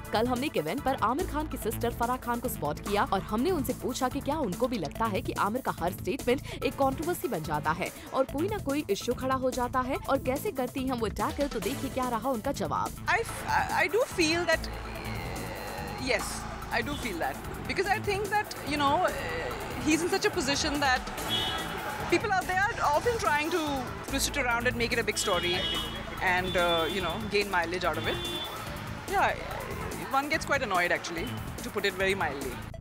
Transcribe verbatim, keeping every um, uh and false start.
कल हमने एक इवेंट पर आमिर खान की सिस्टर फराह खान को स्पॉट किया और हमने उनसे पूछा कि क्या उनको भी लगता है कि आमिर का हर स्टेटमेंट एक कंट्रोवर्सी बन जाता है और कोई ना कोई इश्यू खड़ा हो जाता है और कैसे करती हम वो टैकल। तो देखिए क्या रहा उनका जवाब। I I do feel that yes, I do feel that because I think that you know he's in such a position that people out there are often trying to twist it around and make it a big story and uh, you know gain mileage out of it. Yeah, one gets quite annoyed actually, to put it very mildly.